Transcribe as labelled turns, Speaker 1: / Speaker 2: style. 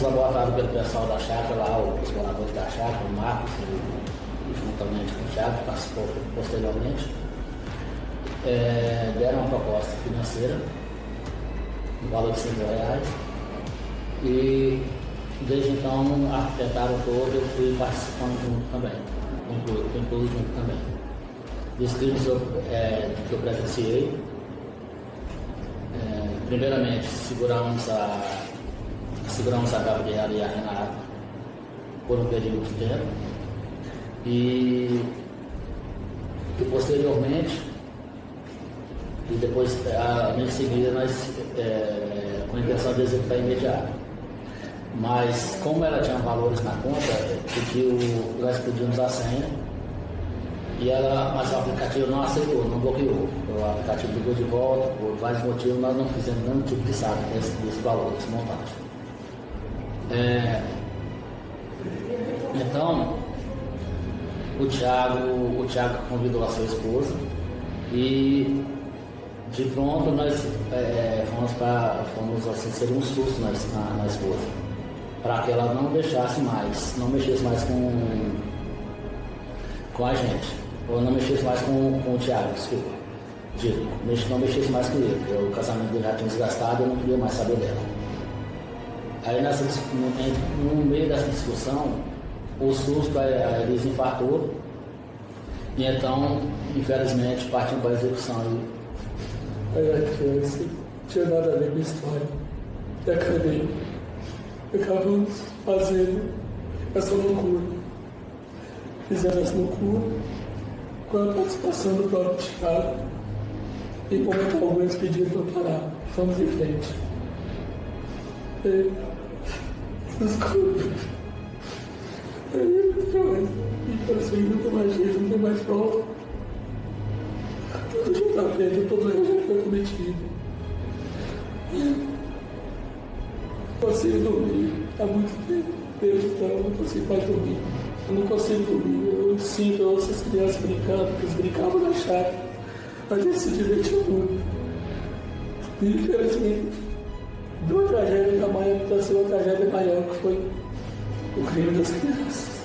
Speaker 1: abordados pelo pessoal da chácara lá, os moradores da chácara, o Marcos, juntamente com o Thiago, que participou posteriormente, deram uma proposta financeira no valor de R$5.000 e desde então arquitetaram todo, eu fui participando junto também, incluído junto também. Dos crimes que eu presenciei, primeiramente seguramos a Gabriela e a Renata por um período de tempo e posteriormente e depois em seguida nós com a intenção de executar imediato. Mas como ela tinha valores na conta, nós pedimos a senha mas o aplicativo não aceitou, não bloqueou. O aplicativo ligou de volta, por vários motivos nós não fizemos nenhum tipo de saque desse valor, desse montante. Então, o Thiago convidou a sua esposa e de pronto nós fomos assim, seria um susto na esposa, para que ela não mexesse mais com a gente, ou não mexesse mais com o Thiago, desculpa. Não mexesse mais com ele, porque o casamento dele já tinha desgastado e eu não queria mais saber dela. Aí no meio dessa discussão, o susto, a Elisa infartou e então, infelizmente, partiu para a execução. Aí a criança não tinha nada a ver com a história. E acabamos fazendo essa loucura. Fizemos essa loucura com a participação do próprio Thiago. Em momento algum eles pediram para parar. Fomos em frente. Desculpa. Infelizmente não tem mais jeito, não tem mais volta. Tudo já está feito, todo erro já foi cometido. Não consigo dormir. Há muito tempo. Desde então eu não consigo mais dormir. Eu não consigo dormir. Eu sinto essas crianças brincando, porque eles brincavam na chácara. A gente se divertiu muito. E infelizmente, de uma tragédia da manhã aconteceu uma tragédia maior, que foi o crime das crianças.